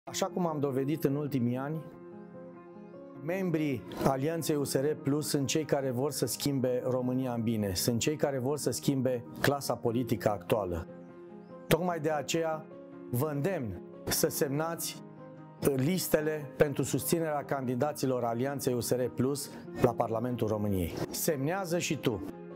Așa cum am dovedit în ultimii ani, membrii Alianței USR Plus sunt cei care vor să schimbe România în bine, sunt cei care vor să schimbe clasa politică actuală. Tocmai de aceea vă îndemn să semnați listele pentru susținerea candidaților Alianței USR Plus la Parlamentul României. Semnează și tu!